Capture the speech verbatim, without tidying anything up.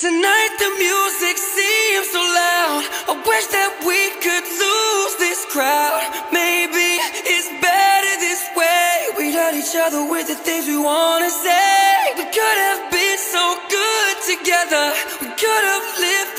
Tonight the music seems so loud. I wish that we could lose this crowd. Maybe it's better this way. We hurt each other with the things we wanna say. We could have been so good together. We could have lived